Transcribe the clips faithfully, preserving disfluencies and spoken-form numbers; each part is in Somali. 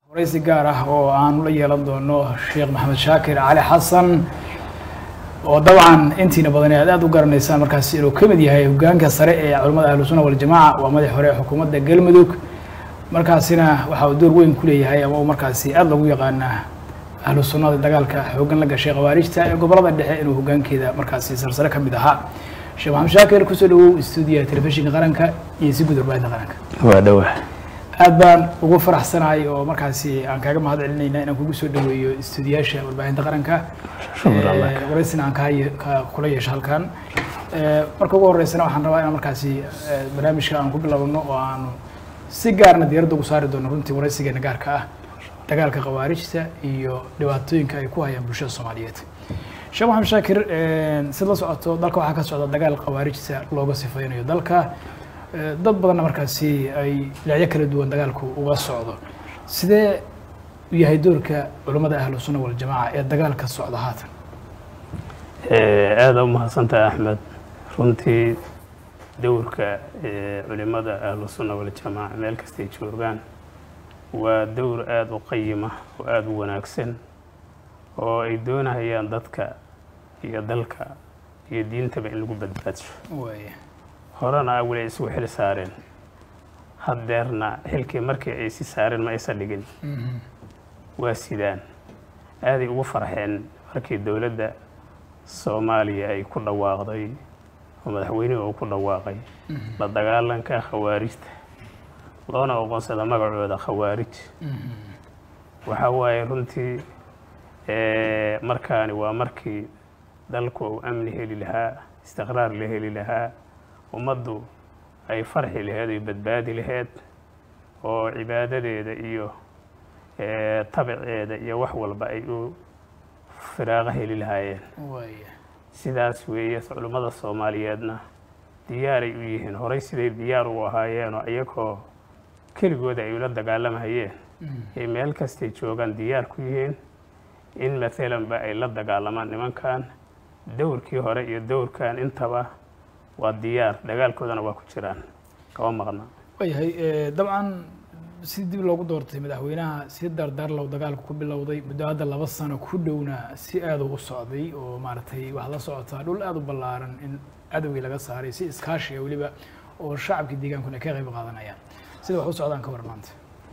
رئيس جاره وأنا ولا يلندو الشيخ محمد شاكر علي حسن وطبعا أنتي نبضني هذا دو قرن إنسان مركز إلو كمدي هاي وجان كسرة علماء أهل السنة والجماعة ومدح حرية حكومة دجال مدوك مركزنا وحاودور وين كلية هاي أو مركزي أدلو ويقانا أهل السنة دجال كحوجان لقى شيخ واريش تا قبل هذا الدحين إنه وجان كذا مركزي سلسلة كمدها الشيخ محمد شاكر كسلو استوديو تلفزيون قرنك يسيب دربات قرنك waa dhawax aad baan ugu faraxsanahay oo markaasi aan kaaga mahad celinayna inaan kugu soo dhaweeyo istuudiyaasha warbaahinta qaranka waraysiina aan ka kula yeesho halkan marka ugu horeysana waxaan rabaa inaan markaasi barnaamijka aan ku bilowno oo aan si gaarna diiradda ugu saari doono runtii waraysigeena gaarka ah dagaalka khawaarijta iyo dhibaatooyinka ay ku hayaan bulshada Soomaaliyeed Sheekh Maxamed Shaakir sida la socoto dalka waxaa ka socda dagaal khawaarijta looga sifaynayo dalka dad badan markaasi ay dhacyo kala duwan dagaalku uga socdo sidee yahay doorka culimada ahlus sunna wal jamaa ee dagaalka socda haatan ee aad u mahadsantahay Axmed runtii doorka culimada ahlus sunna wal jamaa meel kasta ay joogaan waa door aad u qiimo oo aad u wanaagsan oo ay doonayaan dadka iyo dalka iyo diintaba in lagu badbaadiyo way horana awal ay isku xil saareen hadeerna xilkii markii ay si saareen ma aysan dhigin waa sidaan aaday ugu farxeen markii dawladda Soomaaliya ay ku dhawaaqday oo madaxweynuhu ku dhawaaqay la dagaalanka khawaarijta loona aqoonsada magacooda khawaarij waxa waaye runtii ee markaani waa markii dalku uu amni heli lahaa istiqraar la heli lahaa ummaddu ay farxi lahayd iyo badbaadi lahayd oo cibaadadeeda iyo ee tabiceeda iyo wax walba ay u firaaqa heli lahaayeen sidaas weeye culimada Soomaaliyeedna diyaar ay u yihiin horay siday diyaar u ahaayeen oo ayagoo keligooda ay ula dagaalamayeen ee meel kasta joogan diyaar ku yihiin in maalan ba ay la dagaalamaan nimankan dowrkii hore iyo dowrkan intaba waa diyaar dagaalkoodana waa ku jiraan kaba maqna wayahay dabcan si dib loogu doortay madaxweynaha si dardar loo dagaalku ku bilowday muddo hadda laba sano ku dhowna si aad u socday oo maartay wax la socota dhul aad u ballaaran in adawii laga saaray si iskaashi waliba oo shacabka deegaankuna ka qayb qaadanayaan sida wax u socdaan ka warmaanta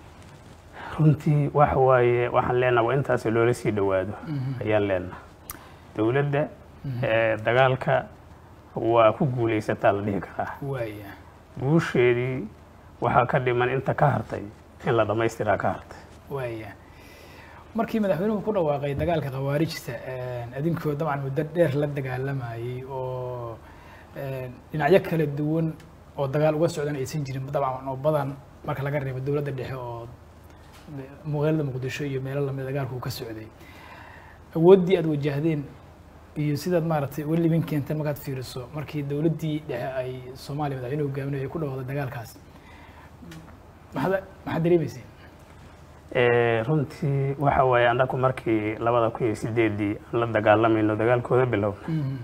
runtii wax waaye waxaan leenahay intaas loola sii dhawaado ayaan leenahay dawladda ee dagaalka waa ku guuleysata la dhihi karaa waaya guusheedii waxa ka dhiman inta ka hartay in la dhameystira ka hartay waaya markii madaxweynuhu ku dhawaaqay dagaalka khawaarijta adinkoo dabcan muddo dheer la dagaalamayay oo dhinacyo kala duwan oo dagaal uga socdan aysan jirin dabcan oo badan marka laga reebo dawladda dhexe oo magaalada Muqdisho iyo meelo lamid dagaalku ka socday awoodii aad wajahdeen iyo sidaad maartay wali min keentay markaad fiiriso markii dawladdii dhexe ay Soomaaliya madaxweynuhu hogaaminayay ku dhawaaqday dagaalkaas maxaa maxaa dareemaysay ee runtii waxa weeye annagu markii labada kun iyo sideedii la dagaalamayno dagaalkooda bilow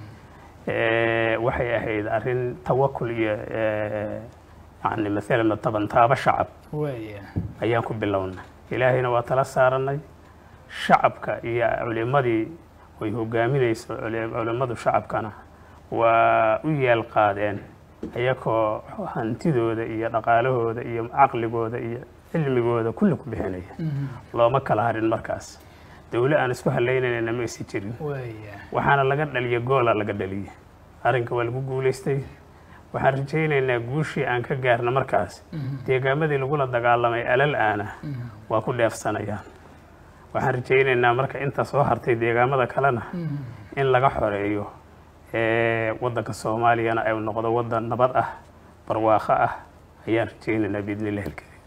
ee waxay ahayd arrin tawakkul iyo ee يعني مثلا طبعا تابع شعب ويا ayaan ku bilownay ilaahayna waa tala saaranay shacabka iyo culimadii way hogaaminayso culimadu shacabkana waa u yeel qaadeen ayagoo hantidooda iyo dhaqaalahooda iyo aqligooda iyo cilmigooda kullu ku bixinaya looma kala harin markaas dawladda aan isku haleynayna ma isi jirin waxaana laga dhaliyay goola laga dhaliyay arrinka waa lagu guuleystay waxaan rajaynaynaa guushii aan ka gaarna markaas deegaamadii lagu la dagaalamay alal aana waa ku dheefsanayaan waxaan rajaynaynaa marka inta soo hartay deegaamada kalena in laga xoreeyo ee wadanka Soomaaliyana ay noqdo wadan nabad ah barwaaqo ah ayaan rajaynaynaa biidnillaahi alkariim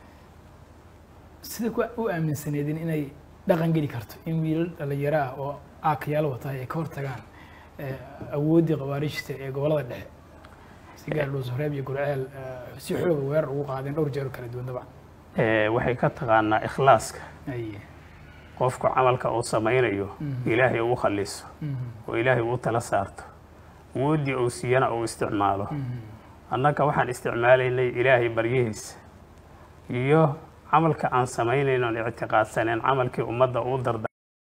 sida ku u aaminsaneedin inay dhaqan geli karto in wiil dhalinyaro ah oo aakiyaal wata ay ka hortagaan awoodii khawaarijta ee gobolada dhexe sigaar loo soo reebiyo gurceel si xoog weerar ugu qaadeen dhowr jeer kala duwan dabcan ee waxay ka taqaanaa ikhlaaska ay qofku camalka uu sameeyo ilaahay uu khaliso oo ilaahay uu tala saarto woodi uu siiyana uu isticmaalo annaka waxaan isticmaalaynay ilaahay baryihiisa iyo camalka aan samaynayno aan ictiqaadsaneen camalkii ummadda uu darda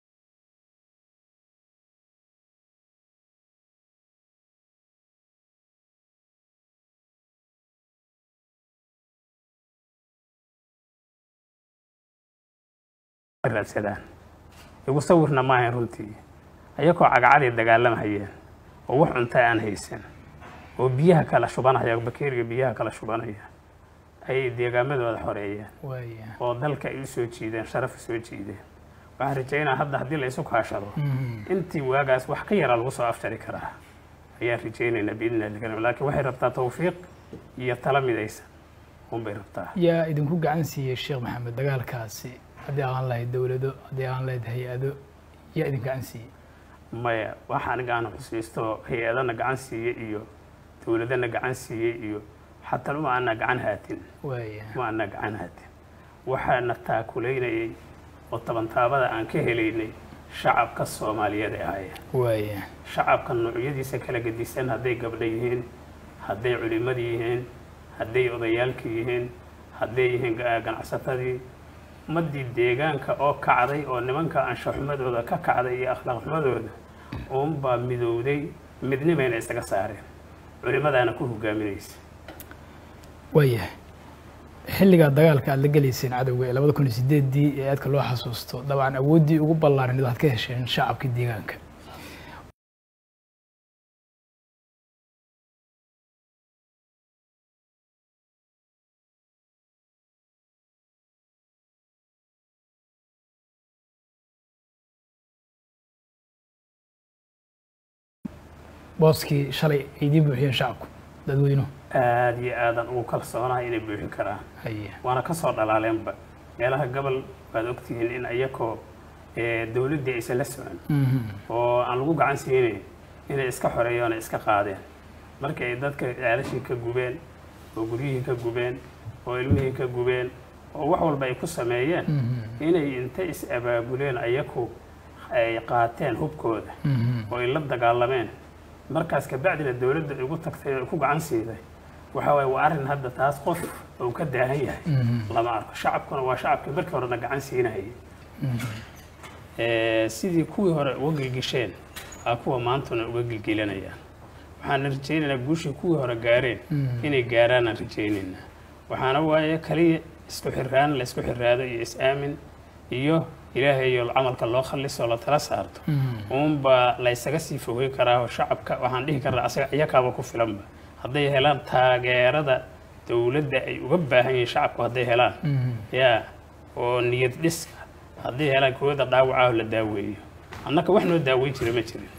raadsadaan igu sawirna maahayn runtii ayagoo cagacadii dagaalamahayeen oo wax cunta aan haysan oo biyaha kala shubanaya bakeeriga biyaha kala shubanaya ay deegaamadooda xoreeyeen oo dalka ay u soo jiideen sharaf u soo jiideen waxaan rajaynaa hadda haddii la isu kaashado intii waagaas wax ka yara lagu soo afjari karaa ayaan rajaynaynaa biidnillahi karim laakiin waxay rabtaa tawfiiq iyo tala midaysan unbay rabtaa yaa idinku gacan siiyey sheekh maxamed dagaalkaasi haddii aan lahayd dowlado haddii aan lahayd hay-ado yaa idin gacan siiyey maya waxa aniga aan xusuusto hay-adana gacan siiyey iyo dowladana gacan siiyey iyo xataa uma ana gacan haatin uma ana gacan haatin waxaana taakulaynayay oo tabantaabada aan ka helaynay shacabka Soomaaliyeed ee ahaayeen waaya shacabka noocyadiisa kala gedisan hadday gabdho yihiin hadday culimada yihiin hadday odayaalka yihiin hadday yihiin ganacsatadii madii deegaanka oo kacday oo nimanka anshaxumadooda ka kacday iyo akhlaaq xumadooda oo baa midowday midnimayna isaga saareen culimadaana ku hogaaminaysa waaya xilliga dagaalka aad la galeyseen cadawga ee labada kun iyo sideedii ee aadka loo xasuusto dabcan awoodii ugu ballaaran waxaad ka hesheen shacabka deegaanka booskii shalay ay dib buuxiyeen shacabku dadweynuhu aad iyo aadan ugu kalsoonahay inay buuxin karaan waana ka soo dhalaaleenba meelaha gobol waad ogtihiin in ayakoo dowladdii aysan la socon oo aan lagu gacan siinayn inay iska xoreeyoona iska qaadeen markii ay dadka ceelashii ka gubeen oo guryihii ka gubeen oo ilmihii ka gubeen oo wax walba ay ku sameeyeen inay intay is abaabuleen ayaku ay qaateen hubkooda oo ay la dagaalameen markaas ka bacdina dawladda ugu tagtay oo ku gacan siiday waxa way waa arin hadda taas qof oo ka daahan yahay lama arko shacabkuna waa shacabkii markii hore gacan siinayay ee sidii kuwii hore uga gilgisheen aa kuwa maantuna uga gilgilanayaan waxaan rajaynaynaa guushii kuwii hore gaareen inay gaaraan rajaynaynaa waxaana waaye kaliya isku xiraan la isku xiraado iyo is-aamin iyo ilaahay iyo camalka loo khaliso la tala saarto uunba la isaga sii fogeyn karaa shacabka waxaan dhihi karaa asaga iyakaaba ku filanba hadday helaan taageerada dawladda ay uga baahan yihiin shacabku hadday helaan yaa oo niyad dhis hadday helaan kooda dhaawaca la daaweeyo annaka wax noo daaweyn jira ma jirin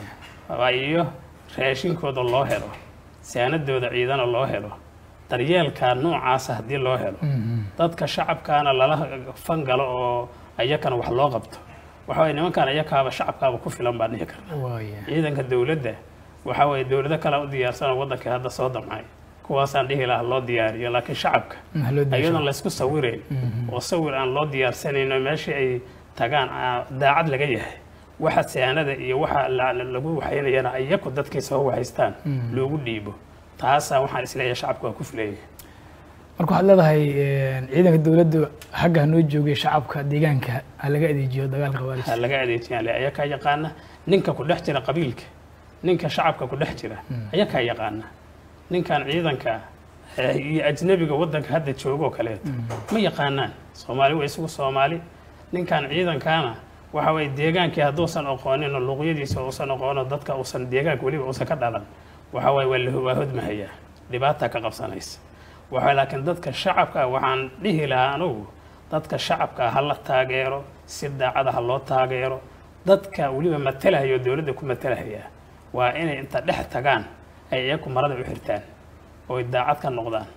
waa iyo raashinkooda loo helo saanadooda ciidana loo helo daryeelka noocaas haddii loo helo dadka shacabkaana lala fangalo oo ayakana wax loo qabto waxa way nimankan ayakaaba shacabkaaba ku filan baa dhihi karnaa ciidanka dawladda waxa way dawladda kala u diyaarsan wadanka hadda soo damcay kuwaasaan dhihi lahaa loo diyaariyo laakiin shacabka ayadoon la isku sawireen oo sawir aan loo diyaarsanayno meeshii ay tagaan daacad laga yahay waxa saanada iyo waxa lagu waxaynayana ayaku dadkii soo wahaystaan loogu dhiibo taasa waxaan isleeyahay shacabku waa ku filayay marka waxaad leedahay ciidanka dawladdu xagga noo joogay shacabka deegaanka ha laga adeejiyo dagaalka qawaarista ha laga adeejiyo ayaa ka yaqaana ninka ku dhex jira qabiilka ninka shacabka ku dhex jira ayaa ka yaqaana ninkan ciidanka iyo ajnabiga wadanka hadda joogo kale ma yaqaanaan Soomaali way isugu Soomaali ninkan ciidankana waxa way deegaankii hadoosan aqoonin oo luqyadiisa uusan aqoon dadka uusan deegaanka waliba uusan ka dhalan waxa way waa hodmahaya dhibaato ka qabsanaysa waxa laakiin dadka shacabka waxaan dhihi lahaa anigu dadka shacabka hal la taageero si daacad ah loo taageero dadka waliba matalayo dawladda ku matalaya waa inay inta dhex tagaan ay iyagu marada u xirtaan oo daacad ka noqdaan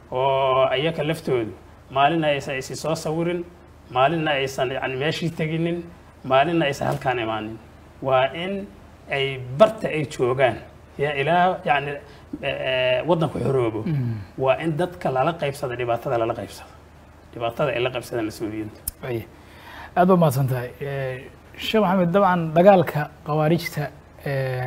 oo ayaka laftoodu maalina aysan is soo sawirin maalina aysan yani meeshii taginin maalina aysan halkaan imaanin waa in ay barta ay joogaan يا إله يعني وضن كحروبه وإن دتك لا لقى يفسد دبعتها لا لقى يفسد دبعتها إلا قى يفسد المسؤولين. أيه هذا ما صنعه الشيخ محمد طبعا دجالك قوارجته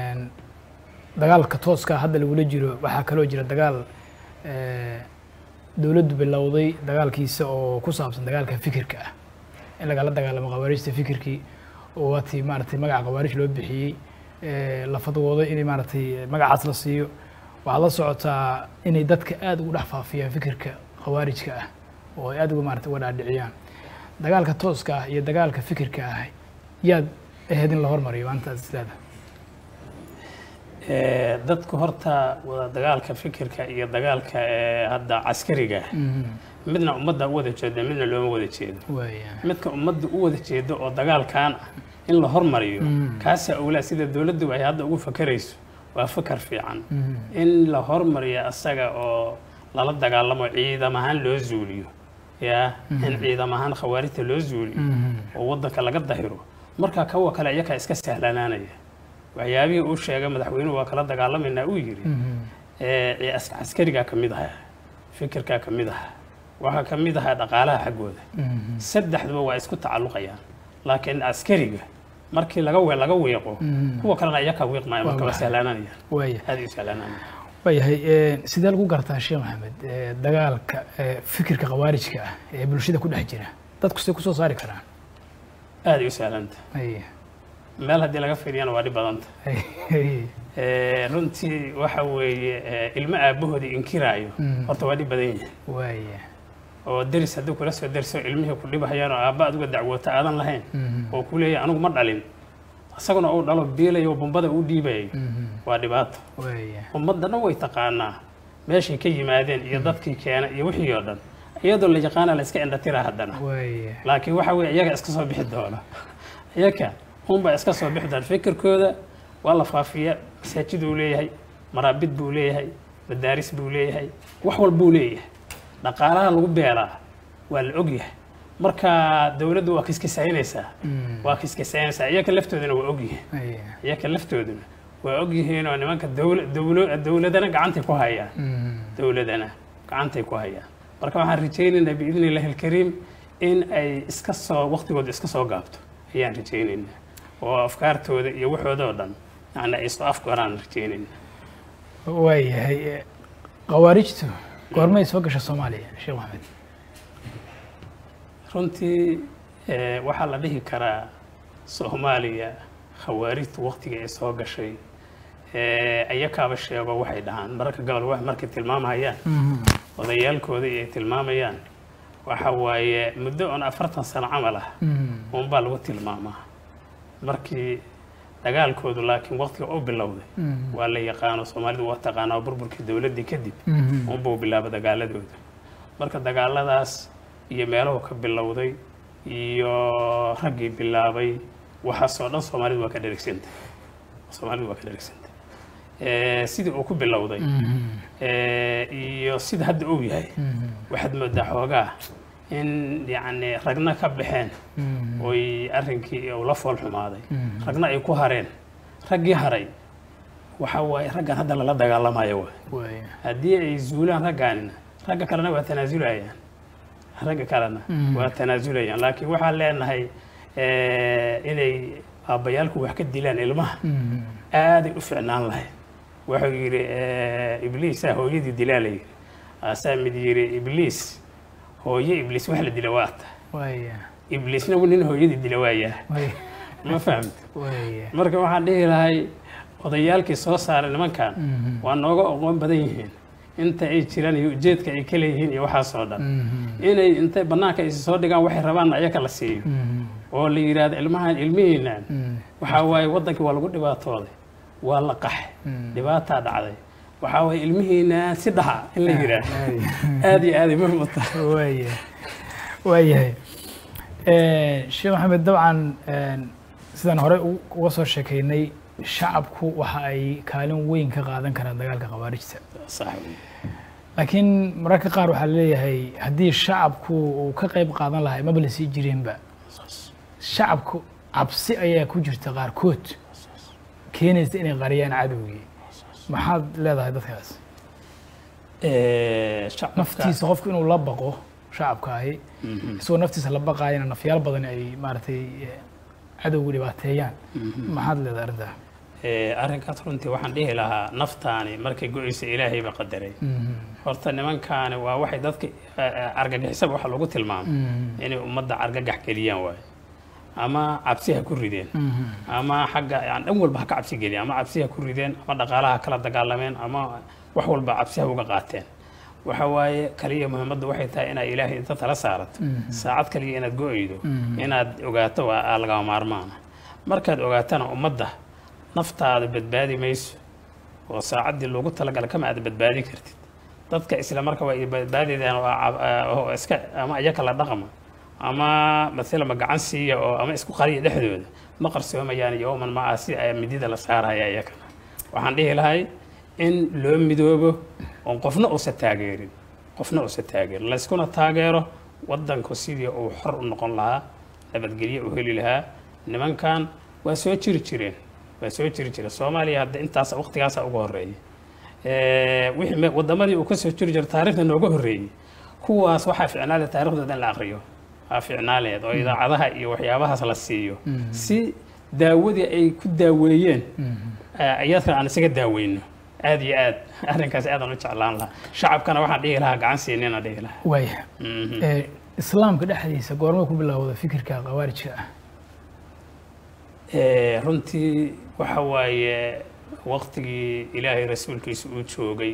دجالك توسكا هذا اللي ولجيله وحكلو جرا دجال dawladdu bilowday dagaalkiisa oo ku saabsan dagaalka fikirka ah in lagala dagaalamo khawaarijta fikirkii oo waati maaragtay magaca khawaarij loo bixiyey la fadwoodo inay maaragtay magacaas la siiyo waxaad la socotaa inay dadka aad ugu dhex faafiyaan fikirka khawaarijka ah oo ay aad uga maaragtay uga dhaadhiciyaan dagaalka tooska ah iyo dagaalka fikirka ah yaad ahayd in la hormariyo maanta sidaada dadku horta wada dagaalka fikirka iyo dagaalka hadda caskariga midna ummadda u wada jeedo midna looma wada jeedo midka ummadda u wada jeedo oo dagaalkan ah in la hormariyo kaasa awlaa sida dawladdu ay hadda ugu fakarayso waa fakar fiican in la hormariyo asaga oo lala dagaalamo ciidam ahaan loo zuuliyo yaa in ciidam ahaan khawaarijta loo zuuliyo oo waddanka laga dahiro marka kawa kale iyaga iska sahlanaanaya waxyaabihii uu sheegay madaxweynuhu waa kala dagaalamayna uu yiri ee askariga ka mid ah fikirka ka mid ah waxa ka mid ah dhaqaalaha xaggooda saddexduba waa isku tacalluqayaan laakiin askariga markii laga weel laga weeqo kuwa kalena iyaga weeqmaya marka waa sahlanaanaya way hadi sahlanaanaya wayahay sidee lagu gartaa Sheekh Maxamed dagaalka fikirka khawaarijka ah ee bulshada ku dhex jira dadku sidee ku soo saari karaan aad u sahlanta ay meel haddii laga fiiriyana waa dhib badanta runtii waxa weeye ilmo aabahoodii inkiraayo horta waa dhib badan yahay oo deris hadduu kula soo derso ilmihii ku dhibahayaan oo aabba aduga dacwoota aadan lahayn oo ku leeyahay anigu ma dhalin isaguna uu dhalo biilayo bombada u dhiibayo waa dhibaato ummadana way taqaanaa meeshay ka yimaadeen iyo dadkii keena iyo wixii oo dhan iyadoo la yaqaana la iska indhatira haddana laakiin waxa weeye iyaga iska soo bixi doona iyaga هم iska soo bixdaan fikirkooda waa la faafiya masaajid uu leeyahay maraabid buu leeyahay madaaris buu leeyahay wax walba uu leeyahay dhaqaalaha lagu beeraa waa la og yahay marka dawladdu waa kiskisaynaysaa waa kiskisaynaysaa iyaga laftoodana waa og yahay iyaga laftoodana waa og yihiin oo nimanka dawlad dawladana gacantay ku hayaan dawladana gacantay ku hayaan marka waxaan rajaynaynaa biidnillahi alkariim in ay iska soo waqtigooda iska soo gaabto ayaan rajaynaynaa oo afkaartooda iyo waxooda oo dhan yani ay soo afkaraan rajaynayna waayahay khawaarijtu goormay soo gasha Soomaaliya Sheekh Maxamed runtii waxaa la dhihi karaa Soomaaliya khawaarijtu waqtiga ay soo gashay ayakaaba sheego waxay dhahaan mararka gobol wax markay tilmaamayaan odayaalkooda ay tilmaamayaan waxa waaye muddo on afartan sano camal ah uun baa lagu tilmaamaa markii dagaalkoodu laakiin waqtiga uu bilowday waa la yaqaano Soomaalidu waa taqaanaa burburkii dawladda kadib uun buu bilaabay dagaaladooda marka dagaaladaas iyo meelaha ka bilowday iyo raggii bilaabay waxa soo dhan Soomaalidu waa ka dhereegsantay Soomaalidu waa ka dhereegsantay ee sidii uu ku bilowday ee iyo sida hadda uu yahay waxaad moodaa xoogaa in yani ragna ka baxeen oy arrinkii uu la fool xumaaday ragna ay ku hareen raggii haray waxa waaye raggan hadda lala dagaalamayo waay haddii ay zuulaan raggaanina ragga kalena waa tanaazulayaan ragga kalena waa tanaazulayaan laakiin waxaan leenahay inay aabbayaalku wax ka dilaan ilmaha aaday u ficnaan lahayd wuxuu yidhi ibliisa hooyadii dilaa la yidhi aasaa mid yidhi ibliis hooyo ibliis wax la dila waata ibliisna nin hooyadii dila waayaa ma fahamta marka waxaan dhihi lahay odayaalkii soo saaray nimankan waa nooga aqoon badan yihiin inta ay jiraan iyo ujeedka ay ka leeyihiin iyo waxaasoo dhan inay intay bannaanka ay soo dhigaan waxay rabaan ayaga la siiyo oo la yidhaahdo ilmahan ilmihiinaan waxaa waaye waddankii waa lagu dhibaatooday waa la qaxay dhibaataa dhacday waxaa waaye ilmihiinaan si dhaxa in la yidhaahdo aad iyo aad ay muhiim u tahay waaya waayahay Sheekh Maxamed dabcan sidaan hore uga soo sheekaynay shacabku waxa ay kaalin weyn ka qaadan karaan dagaalka khawaarijta laakiin mararka qaar waxaa leeyahay haddii shacabku uu ka qayb qaadan lahaa maba la sii jireenba shacabku cabsi ayaa ku jirta qaarkood keenaysa inay qariyaan cadowgii maxaad leedahay dadkaas naftiisa qofku inuu la baqo shacabka ahi isagoo naftiisa la baqaayana nafyaal badan ay maaragtay cadowgu dhibaateeyaan maxaad leedahay arrintaa arrinkaas runtii waxaan dhihi lahaa naftaani markay go-aysa ilaahay ba qadaray horta nimankaani waa waxay dadka argagixisaba waxa lagu tilmaamay inay ummadda argagax geliyaan waaye ama cabsi ha ku rideen ama xagga yani dhan walba ha ka cabsi geliyaan ama cabsi ha ku rideen ama dhaqaalaha kala dagaalameen ama wax walba cabsi ha uga qaateen waxa waaye kaliya muhiimadda waxay tahay inaad ilaahay inta tala saarato saacad kaliya inaad go-aydo inaad ogaato waa lagama maarmaana markaad ogaatana ummadda naftaada badbaadi mayso oo saacaddii loogu talagalay kama aad badbaadi kartid dadka isla marka waa badbaadidaan oo iska ama iyaga la dhaqma ama مثلا ma gacan siiya oo ama isku qariya dhexdooda ma qarsoomayaan yooman ma aasi ay midida la saaraya iyagana waxaan dhihi lahay in loo midoobo oo qofna oo sa taageerin qofna oo sa taageer la iskuna taageero wadanku sidii uu xor u noqon lahaa nabadgelyo u heli lahaa nimankan waa soo jiri jireen waa soo jiri jireen Soomaaliya hadda intaas waqtigaas ugu horeeyay ee wixii wadamadii uu ka soo jiri jiray taariikhda nooga horeeyay kuwaas waxa fiicnaa taariikhdooda la aqriyo fiicnaaleed oo idaacadaha iyo waxyaabahaas la siiyo si daawadii ay ku daaweeyeen ayadka aan isaga daaweyno aad iyo aad arrinkaas aad aan u jeclaan lahaa shacabkana waxaan dhihi lahaa gacan siinayna dhihi lahaa waaya ee islaamka dhexdiisa goorma ku bilowday fikirka qawaarijka ah ee runtii waxa waaye waqtigii ilaahay rasuulkiisa uu joogay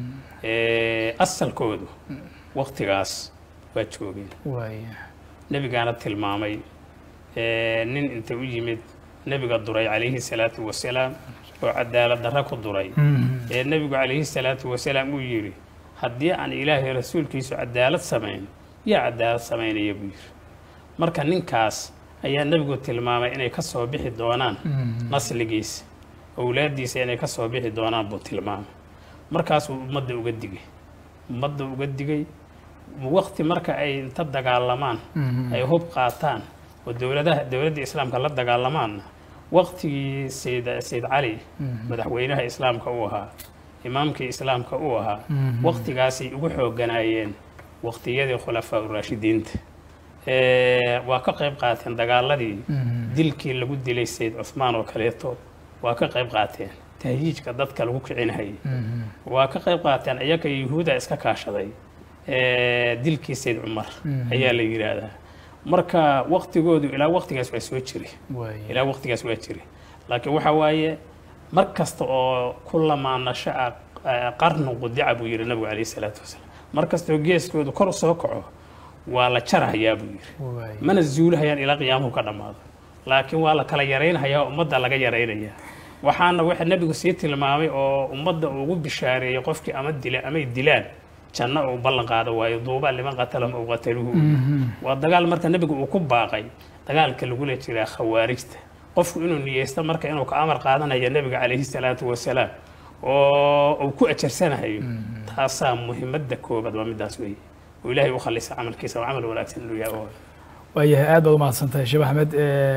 ee asalkoodu waqtigaas waa joogeen waaya nabigaana tilmaamay ee nin inta u yimid nabiga duray calayhi salaatu wasalaam oo cadaalad darro ku duray ee nabigu calayhi salaatu wasalaam uu yiri haddii aan ilaahay rasuulkiisu cadaalad samayn yaa cadaalad samaynaya buu yiri marka ninkaas ayaa nabigu tilmaamay inay ka soo bixi doonaan nasligiisa awlaadiisa inay ka soo bixi doonaan buu tilmaamay markaas uu ummadda uga digay ummadda uga digay waqti marka ay inta dagaalamaan ay hub qaataan oo dawladaha dawladda islaamka la dagaalamaan waqtigii sayd sayd ali madaxweynaha islaamka uu ahaa imaamkii islaamka uu ahaa waqtigaas ay ugu xooganaayeen waqtiyadii khulafaa raashidiinta ee waa ka qayb qaateen dagaaladii dilkii lagu dilay sayd Uthman oo kaleeto waa ka qayb qaateen tahyiijka dadka lagu kicinayay waa ka qayb qaateen ayaga yahuuda iska kaashaday dilkii sayd Umar ayaa la yiraahdaa marka waqtigoodu ilaa waqtigaas waa soo jiray ilaa waqtigaas waa jiray laakiin waxa waaye mar kasta oo kullamaanasho qarnu qudica buu yiri nabiga calayhi salaatu wasalaam mar kasta oo geeskoodu kor soo kaco waa la jarahayaa buu yiri mana zuulahayaan ilaa qiyaamuhu ka dhamaado laakiin waa la kala yareynayaa ummadda laga yareynayaa waxaana waxa nabigu sii tilmaamay oo ummadda ugu bishaareeyay qofkii ama dila ama dilaan janna oo ballan qaado waayo duuba liman qatalahum aw qataluhu waa dagaal marka nabigu uu ku baaqay dagaalka lagu la jiraa khawaarijta qofku inuu niyeysto marka inuu ka amar qaadanayo nabiga calayhi salaatu wasalaam oo uu ku ajarsanayo taasaa muhiimadda koobaad waa midaas weeye oo ilaahay u khallisa camalkiisa oo camal wanaagsan inuu yahay waayahay aad baad u mahadsantahay sheekh axmed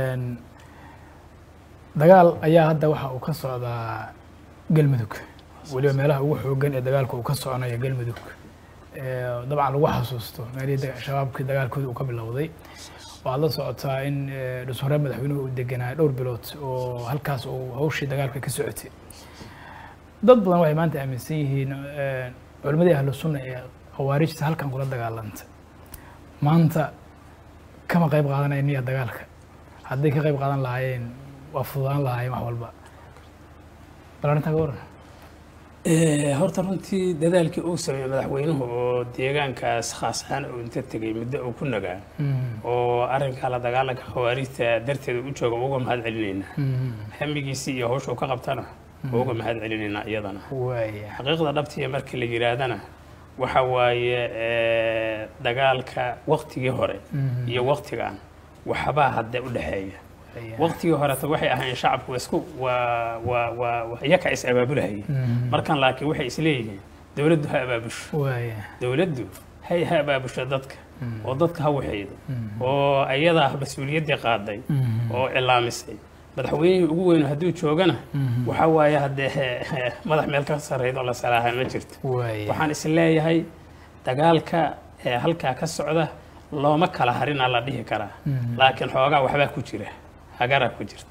dagaal ayaa hadda waxa uu ka socdaa galmudug waliba meelaha ugu xoogan ee dagaalka uu ka soconayo galmudug dabcan lagu xasuusto meelihii shabaabkii dagaalkooda uu ka bilowday waxaad la socotaa in dhusmare madaxweynuhu uu deganaa dhowr bilood oo halkaas uu hawshii dagaalka ka socotay dad badan waxay maanta aaminsan yihiin culimadii ahlu sunna ee khawaarijta halkan kula dagaalanta maanta kama qayb qaadanayaan niya dagaalka hadday ka qayb qaadan lahaayeen waa fududaan lahaayeen wax walba bal arrintaa ka waran horta runtii dadaalkii uu sameeyay madaxweynuhu oo deegaankaas khaas ahaan uu inta tegay muddo uu ku nagaa oo arrinka la dagaalanka khawaarijta darteeda u jooga uga mahad celinayna hamigiisii iyo hawsha uu ka qabtana uga mahad celinayna iyadana xaqiiqda dhabtiya markii la yiraahdana waxa waaye dagaalka waqtigii hore iyo waqtigan waxba hadda u dhaxeeya waqtigii hore waxay ahaayeen shacabku isku waa waa waa iyaka is abaabulahay markan laakiin waxay isleeyihiin dawladdu ha abaabusho dawladdu hay ha abaabusho dadka oo dadka ha waxeedo oo ayada mas'uuliyadda qaaday oo ilaamisay madaxweynihii ugu weyn hadduu joogana waxa waaye hadde madax meel ka sarreeyo la salaaha ma jirto waxaan is leeyahay dagaalka halkaa ka socda looma kala harina la dhihi karaa laakiin xoogaa waxbaa ku jira hagara ku jirta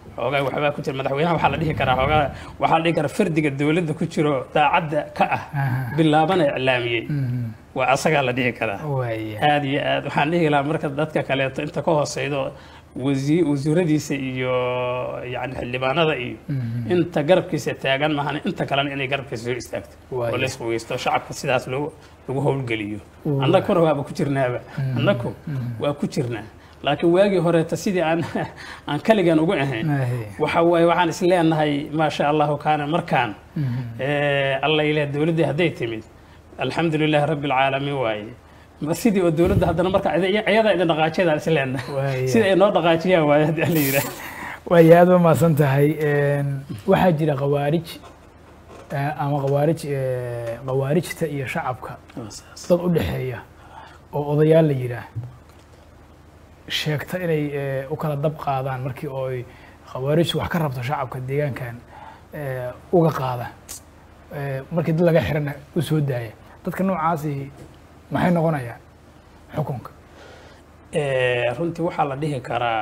xoogaa waxbaa ku jira madaxweynaha waxaa la dhihi karaa xoogaa waxaa la dhihi karaa fardiga dowladda ku jiro daacadda ka ah bilaabana iclaamiyey waa asagaa la dhihi karaa aad iyo aad waxaan dhihi lahaa marka dadka kaleeto inta ka hooseydo wasiir wasiiradiisa iyo yani xildhibaanada iyo inta garabkiisa taagan maahan inta kalena inay garabkiisa soo istaagto oo la isku weysto shacabka sidaas lagu lagu howlgeliyo annaguna waaba ku jirnaaba annagu waa ku jirnaa laakiin waagii horeeta sidii aan aan kaligan ugu ahayn waxa waaye waxaan is leenahay ma sha Allah kaana markaan ee Allah ilaahay dawladda haday timid alxamdulillaah rabbil caalamiin waaye ma sidii oo dawladda hadana marka ayada ina dhaqaajada is leenahay sida ay noo dhaqaajiyaan waaye hadii la yiraahdo way aad ma san tahay een waxa jira qawaarij ama qawaarij qawaarijta iyo shacabka dad u dhaxeeya oo odayaal la yiraahdo sheegta inay u kala dab qaadaan markii oo ay qawaarij wax ka rabto shacabka deegaankan ee uga qaada ee markii dad laga xirana u soo daaya dadka noocaasi maxay noqonayaan xukunka ee runtii waxa la dhihi karaa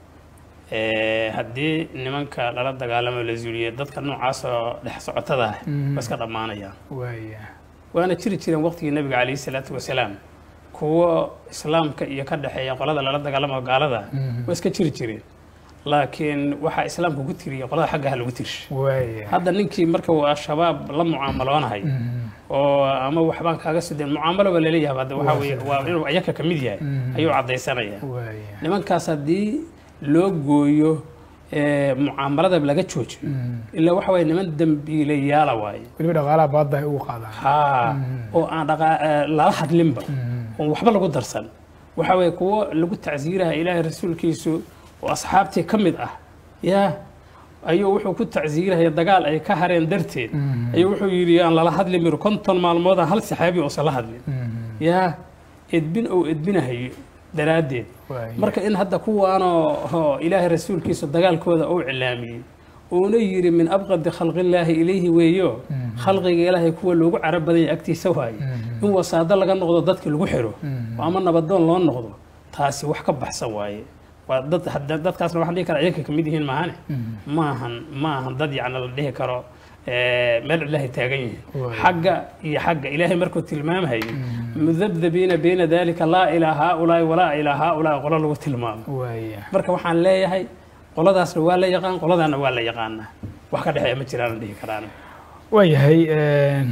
ee hadii nimanka lala dagaalamo la zuuliyo dadka noocaas oo dhex socotada ah iska dhamaanayaan waaya waana jiri jireen waqtigii nabiga kaleey salaatu wasalaam kuwa islaamka iyo ka dhaxeeya qolada lala dagaalamo gaalada way iska jiri jireen laakiin waxa islaamku ku tiriyay qolada xagga lagu tirshay waaya hadda ninkii marka uu shabaab la mucaamaloonay oo ama waxbaan kaaga sideen mucaamalo wala leeyahay hadda waxa weeye waa inuu ayaka kamid yahay ayuu cadeysanaya waaya nimankaas hadii loo gooyo ee mucaamalada laga joojiyo illa waxa way niman dambiilayaal waaye waliba dhaqaalaha baadda ay ugu qaadaan ha oo aan dhaqa la hadlinba oo waxba lagu darsan waxa way kuwa lagu tacsiiraha ilaahay rasuulkiisu oo asxaabtii kamid ah yaa ayuu wuxuu ku tacsiirahay dagaal ay ka hareen darteed ayuu wuxuu yiri aan la hadli mir konton maalmood hal saxaabi oo sala hadlin yaa edbin oo edbinahay daraadeed marka in hadda kuwaano ilaahay rasuulkiisu dagaalkooda uu cilaamiyay oo yiri min abqad khalqillaahi ilayhi weeyo khalqiga ilaahay kuwa loogu carab badan agtiisa waay in wasaada laga noqdo dadka lagu xiro ama nabadoon loo noqdo taasi wax ka baxsan waaye waa dad dadkaasna waxaan dhihi karaa iyaga kamid yihiin maahan maahan maahan dad yacni la dhihi karo ee meel ilaahay taagan yihiin xagga iyo xagga ilaahay markuu tilmaamahay mudabdabiina bayna dalika laa ilaaha ulaa walaa ilaaha ulaa qolo lagu tilmaamo waaya marka waxaan leeyahay qoladaasna waa la yaqaan qoladana waa la yaqaana wax ka dhaxay ma jiraan dhihi karaan waayahay een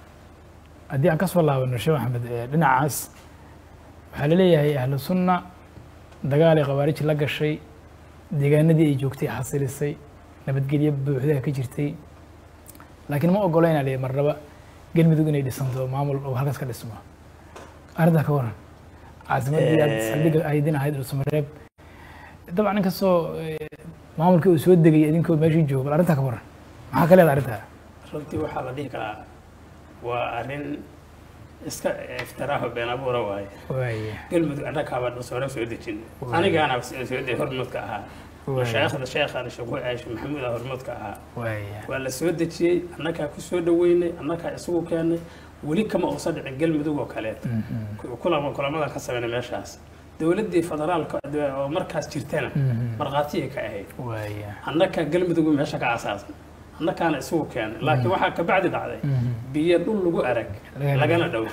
haddii aan ka soo laabano sheekh maxamed dhinacaas waxaa la leeyahay ahlu sunna dagaal ay qawaarij la gashay deegaanadii ay joogtay xasilisay nabadgelyo buuxda ka jirtay laakiin ma ogolayna leeyahay marnaba galmudug inay dhisanto maamul oo halkaas ka dhismo arrinta ka waran caasimadii aad saldhigga aydin ahayd Dhuusamareeb dabcan in kastoo maamulka uu soo degay idinkoo meeshii jooga bal arrinta ka waran maxaa ka leedahay arrinta runtii waxaa la dhihi karaa waa arrin iska iftiraaho been abuura waaye waaya galmudug annakaaba Dhuusamareeb soo dejin anigaana soo dejin hormuudka ahaa mashaayikhda sheekhan sheekhu Aisha Maxamuud hormuudka ahaa waaya waa la soo dejiyay annaka ku soo dhaweynay annaka isugu keenay wali kama oo saddex galmudug oo kale kulama kulamada ka sameeyay meeshaas dawladii federaalka oo markaas jirtana marqaatiye ka ahayd waaya annaka galmudug meesha ka asaasan annakaana isugu keenay laakiin waxa ka bacdi dhacday biyo dhul lagu arag lagana dhaw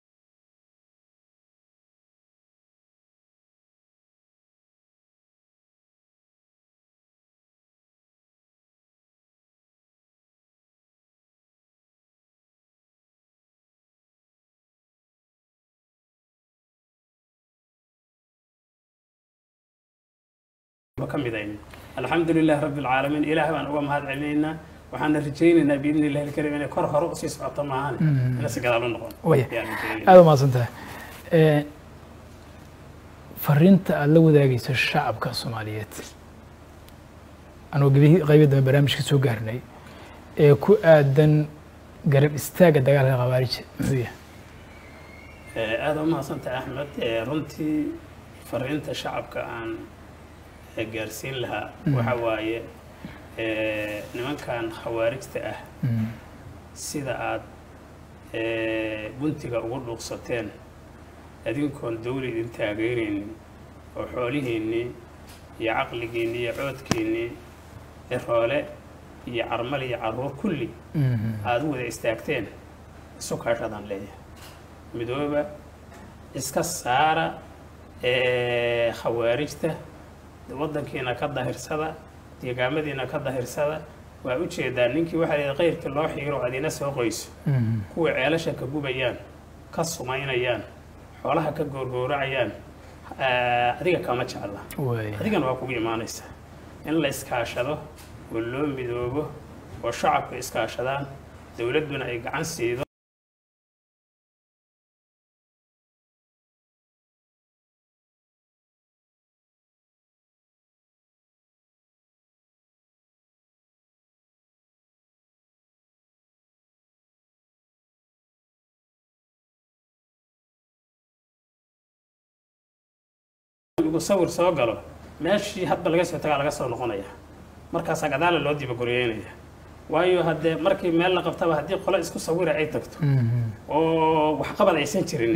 وكمدين الحمد لله رب العالمين إله أن هو مهد علينا وحنا رجينا بإذن الله الكريم أن كره رؤسي سقط معانا ناس قالوا النقطة ويا هذا ما صنته فرنت اللي وذاقيس الشعب كالصوماليات أنا وقبيه غيبت من برامج كسو قرني كو آدن قرب استاق دقال الغوارج هي هذا ما صنته أحمد رنتي فرنت الشعب كأن gaarsiin lahaa waxa waaye ee nimankan khawaarijta ah sida aad ee buntiga ugu dhuuqsateen adinkoon dawlad idin taageeraynin oo xoolihiinni iyo caqligiinni iyo coodkiinni ciroole iyo carmal iyo caruur kulli aad u wada istaagteen isu kaashadaan leeyahay midooba iska saara khawaarijta waddankiina ka dahirsada deegaamadiina ka dahirsada waa u jeedaa ninkii waxaa la qayrka loo xiiro adina soo qoyso kuwa ceelasha ka gubayaan ka sumaynayaan xoolaha ka goorgooracayaan adiga kama jecla adigana waa kugu imaanaysa in la iskaashado oo loo midoobo oo shacabku iskaashadaan dowladduna ay gacan siido ugu sawir soo galo meeshii hadba laga soo tagaa laga soo noqonaya markaas gadaal loo diba guryeynaya waayo hadde markii meel la qabtaba haddii qolo isku sawira ay tagto oo wax qabad aysan jirin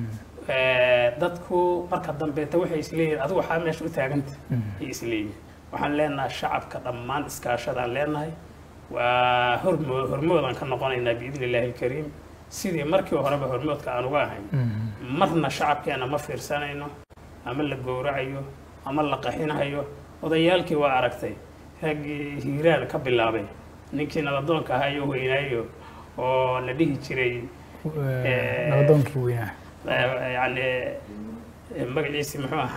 dadku marka dambeeta waxay isleeyihiin adigu waxaa meesha u taaganta ay isleeyihiin waxaan leenahay shacabka dhammaan iskaashadaan leenahay waa hormood hormoodaan ka noqonaynaa biidni illaahi alkariim sidii markii horeba hormoodka aan uga ahayn marna shacabkeena ma fiirsanayno ama la gowracayo ama la qaxinayo odayaalkii waa aragtay raggii hiiraan ka bilaabay ninkii nabadoonka ahaa iyo weynaayo oo la dhihi jiray nabadoonkii weynaa yani magaciisi muxuu ah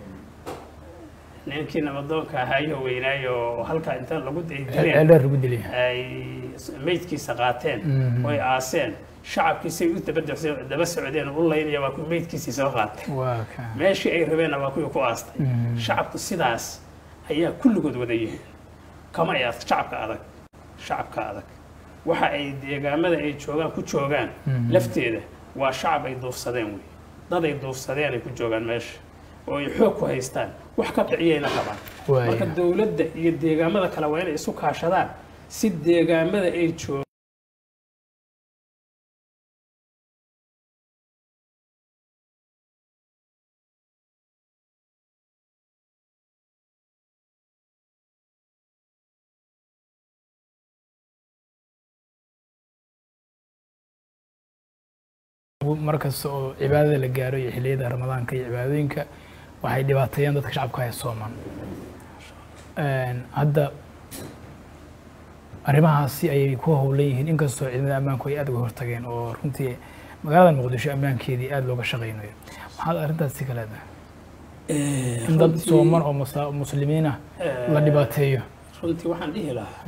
ninkii nabadoonka ahaa iyo weynaayo halkaa inta lagu dilay ay meydkiisa qaateen oo ay aaseen shacabkiisay u daba socdeen u laynaya waa ku meydkiisii soo qaatay meeshii ay rabeenna waa kuwii ku aastay shacabku sidaas ayaa kulligood wada yihiin kama ay shacabka adag shacabka adag waxa ay deegaamada ay joogaan ku joogaan lafteeda waa shacab ay duufsadeen wey dad ay duufsadeen ay ku joogaan meesha oo ay xoog ku haystaan wax ka dhiciyayna qabaan marka dowladda iyo deegaamada kale waa inay isu kaashadaan si deegaamada ay joogaan markasta oo cibaadada la gaaro iyo xilliyada ramadaanka iyo cibaadooyinka waxay dhibaateeyaan dadka shacabka ee Soomaan hadda arrimahaasi ayay ku howlan yihiin inkastoo ciidamada ammaanku ay aad uga hortageen oo runtii magaalada Muqdisho ammaankeedii aad looga shaqeynayo maxaad arrintaasi ka leedahay in dad Soomaan oo muslimiin ah la dhibaateeyo runtii waxaan dhihi lahaa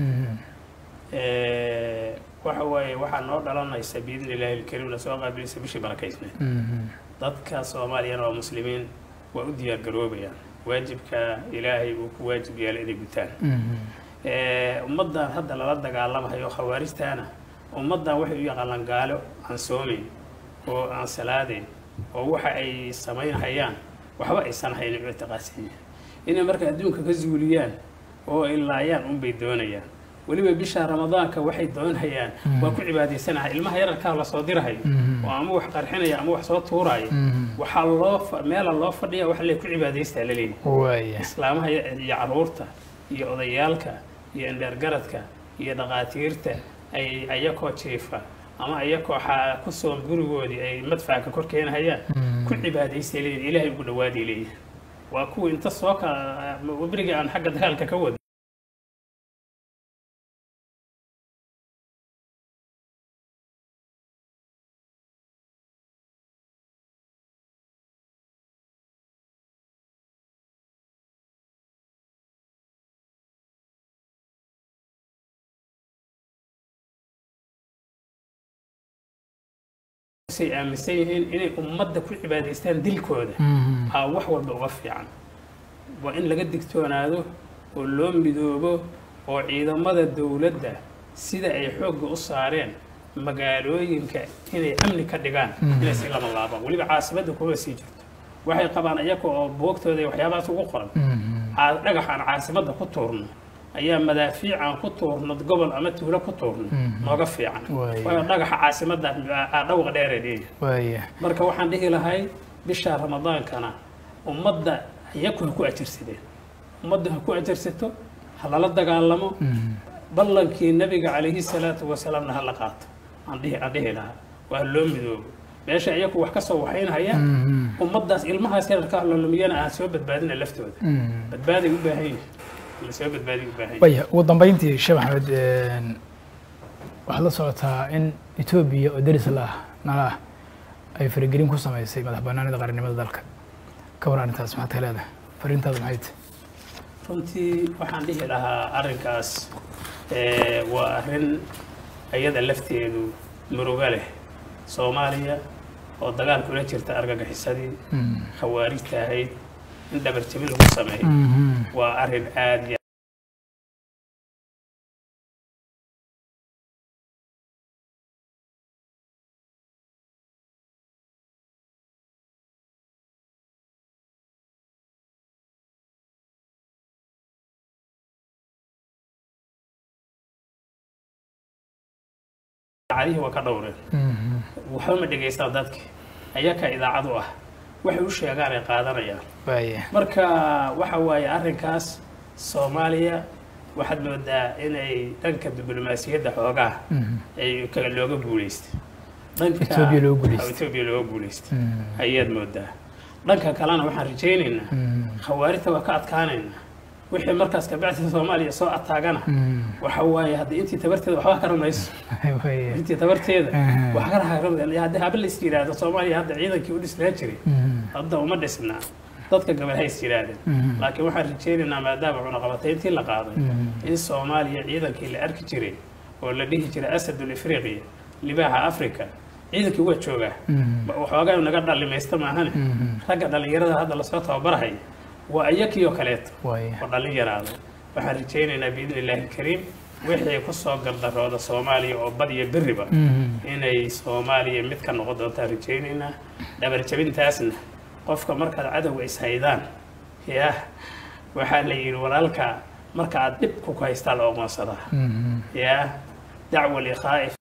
waxa waaye waxaa noo dhalanaysa biidni illaahi alkariim la soo qaabilaysa bishii barakaysneed dadka Soomaaliyana waa muslimiin waa u diyaar garoobayaan waajibka ilaahay uu ku waajib yeelay inay gutaan ummaddan hadda lala dagaalamayo khawaarijtaana ummaddan waxay u yaqaanaan gaalo aan soomayn oo aan salaadayn oo waxa ay samaynayaan waxba aysan haynin ictiqaadsan inay marka adduunka ka zuuliyaan oo ay laayaan un bay doonayaan weliba bisha ramadaanka waxay doonayaan waa ku cibaadaysanahay ilmaha yararka la soo dirahay oo ama wax qarxinaya ama wax soo tuuraya waxa loo meel loo fadhiya wax la ku cibaadaystaa la leeyahay islaamaha iyo caruurta iyo odayaalka iyo indheergaradka iyo dhaqaatiirta ay ayakoo jiifa ama ayakoo ku soo gurigoodii ay madfaca kor keenayaan ku cibaadaystaa leeyahay ilaahay ugu dhawaadi leeyahay waa kuwa inta soo ka wabriga aan xagga dagaalka ka wada say aaminsan yihiin inay ummadda ku cibaadaystaan dilkooda aa wax walba uga fiican waa in laga digtoonaado oo loo midoobo oo ciidamada dowladda sida ay xoogga u saareen magaalooyinka inay amni ka dhigaan inay si lama laabaan weliba caasimadda kuma sii jirto waxay qabaan iyaga oo boogtooda iyo waxyaabahaas ugu qoran dhagax aan caasimadda ku tuurno ayaa madaafiic aan ku tuurno gobol ama tuulo ku tuurno nooga fiican waayo dhagaxa caasimadda dhawqa dheereed marka waxaan dhihi lahay bisha ramadaankana ummadda iyagu ha ku ajirsadeen ummadda ha ku ajirsato halala dagaalamo ballankii nabiga calayhi salaatu wasalaamna hala qaato aan dhihi aan dhihi lahaa waa loo midoobo meesha iyagu wax ka soo waxaynaya ummadaas ilmahaas yararka lumiyana aan soo badbaadina laftooda badbaaday u baahan yihiin la soo badbaadi u baahan waya ugu dambeyntii Sheekh Maxamed waxaa la socotaa in Ethiopia oo daris la nala ay faragelin ku sameysay madax bannaanida qaranimada dalka ka waran intaas maxaad ka leedahay fariintaadu maxay tahay runtii waxaan dhihi lahaa arrinkaas waa arrin ayada lafteedu muruga leh Soomaaliya oo dagaal kula jirta argagixisadii khawaarijta ahayd in dhabar jabin lagu sameeyo waa arrin aad عليه وكدورين وحوم دغيستا دادك ayaka idaacad u ah waxay u sheegaan ay qaadanayaan marka waxa waaye arrinkaas Soomaaliya waxaad moodaa inay dhanka diblomaasiyadda xoogaa ay kala looga guuleystay dhanka Ethiopia looga guuleystay Ethiopia looga guuleystay ayaad moodaa dhanka kalena waxaan rajaynaynaa khawaarijta waa ka adkaanaynaa wixii markaas ka bacdi Soomaaliya soo ataagana waxa waaye hadii intii tabarteeda waxba ka ramayso intii tabarteeda wax ka rahay hadii habal istiraado Soomaaliya hadda ciidankii u dhisnaa jiray hadda uma dhisnaa dadka gabal hay istiraadeen laakiin waxaan rajaynaynaa maadaama cuna qabatayntii la qaaday in Soomaaliya ciidankii la arki jiray oo la dhihi jiray asadul afriqiya libaha afrika ciidankii waa joogaa waxoogaa naga dhalimaysta maahan ragga dhalinyarada hadda la soo tababarahay وأيكي وكلات وضلني يراد وحرجينا بإذن الله الكريم وحي كسر قدر هذا الصومالي أو بدي بالربا إن الصومالي متكن غدا ترجينا دبر جبين تاسنا قفك مركز عدو إسهيدان يا وحالي ولالك مركز دبك كويستال أو مصدر يا دعوة لخائف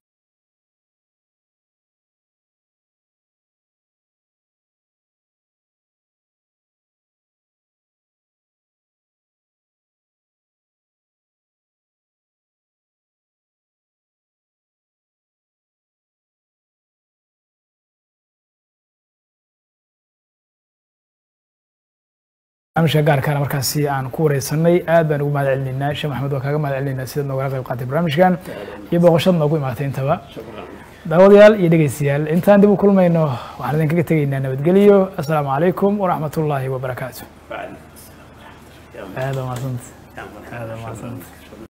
أمشي قار كان مركزي عن كورة سنة آد بنقول مع العلمنا شيخ محمد وكاغا مع العلمنا سيدنا وراقي قاتل برامج كان يبقى غشنا نقول معتين تبا داوديال يدقي سيال انت عندي كل ما إنه وحنا نكتب تجينا نبتقليو السلام عليكم ورحمة الله وبركاته هذا ما صنت هذا ما صنت